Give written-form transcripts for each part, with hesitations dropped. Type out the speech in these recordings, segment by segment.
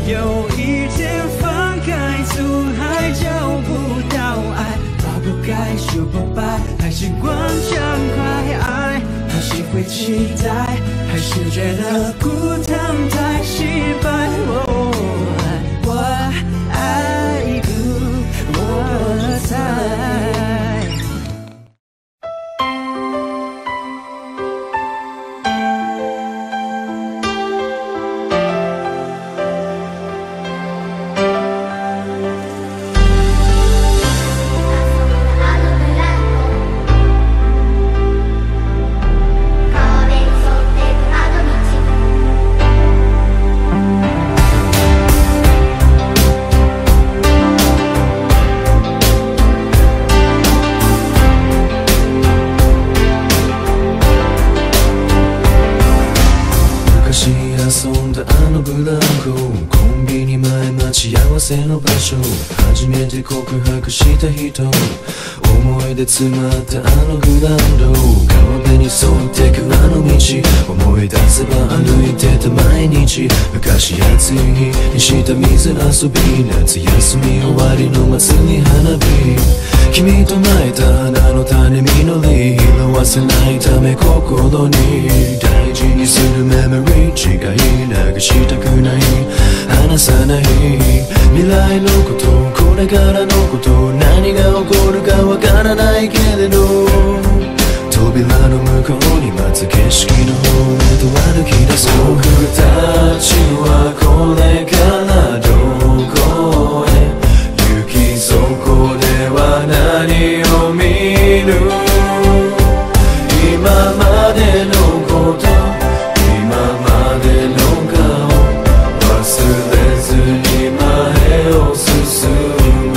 有一天放开，从还找不到爱，该不该说拜拜，还是光畅快爱，还是会期待，还是觉得孤单太失败。我爱不我猜。 の場所初めて告白した人思い出詰まったグラウンド川辺に沿ってく道思い出せば歩いてた毎日昔暑い日にした水遊び夏休み終わりの祭り花火君とまいた花の種実り拾わせないため心に大事にするメモリー違い流したくない話さない未来のことこれからのこと何が起こるかわからないけれど扉の向こうに待つ景色の方へと歩き出そう僕たちはこれからどこへ行きそこでは何を見る今までのこと今までの顔忘れずに前を進む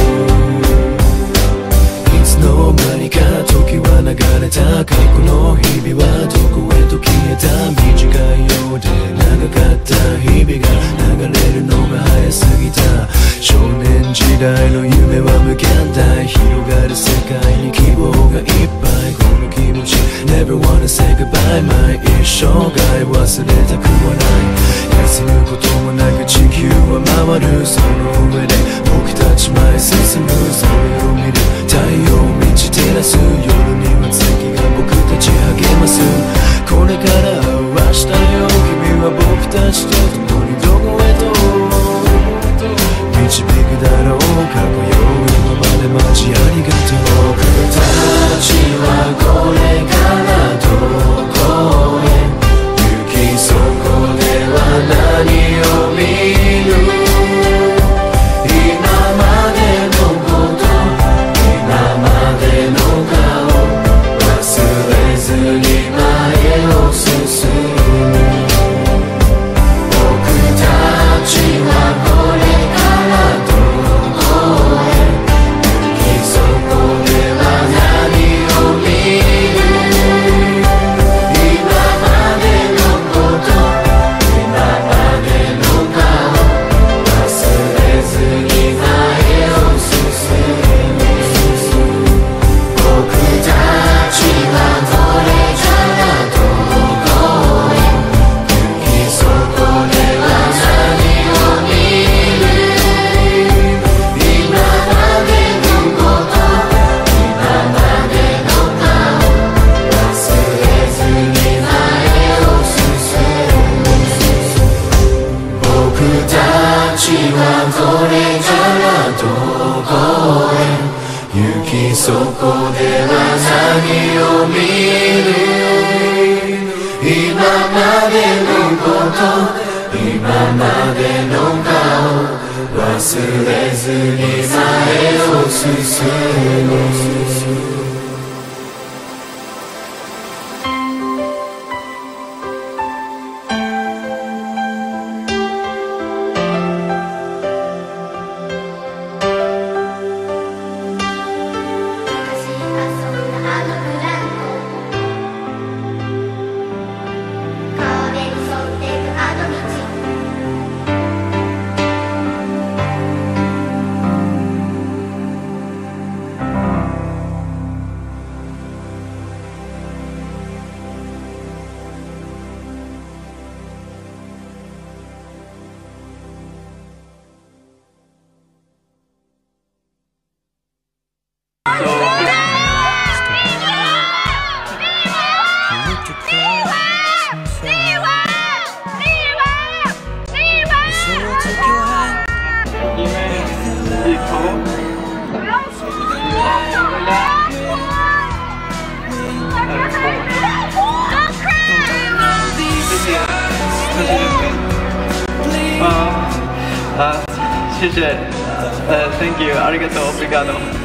いつの間にか時は流れた過去の日々はどこへと消えた短いようで長かった日々が流れるのが早すぎた少年時代の夢は無限大広がる世界に希望がいっぱいこの気持ち Never wanna say goodbye 毎一生涯忘れたくはない休むこともなく地球は回るその上で僕たち前進むそれを見る太陽満ち照らす夜には月が僕たち励ますこれから明日よ君は僕たちと共にどこへと導くだろう過去よ今まで待ちありがとう僕たちはこれからどこへ行きそこでは何を見る今までのこと今までの顔忘れずに前を進む僕たちはこれからどこへ行きそこでは何を見る今までのこと今までの顔忘れずに前を進む僕たちはこれからどこへ行きそこでは何を見る今までのこと今までの顔忘れずに前を進む僕たちはこれからどこへ行きそこでは何を見る今までのこと今までの顔忘れずに前を進む谢谢，Thank you， ありがとう、obrigado。